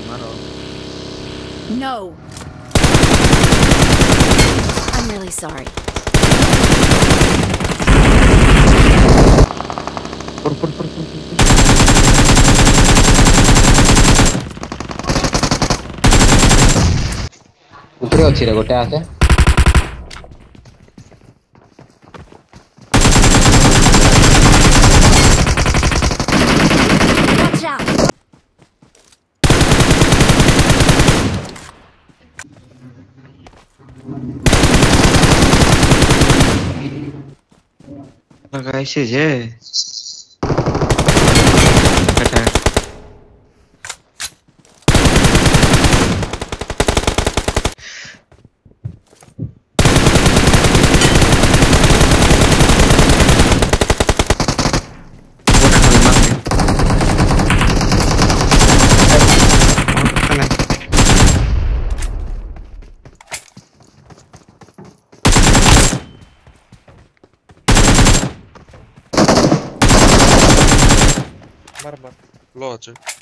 मारो No. I'm really sorry. Por. ଉପରେ ଅଛି ରେ ଗୋଟେ ଆସେ Watch out. लगाइছে যে এটা मार लो अच्छा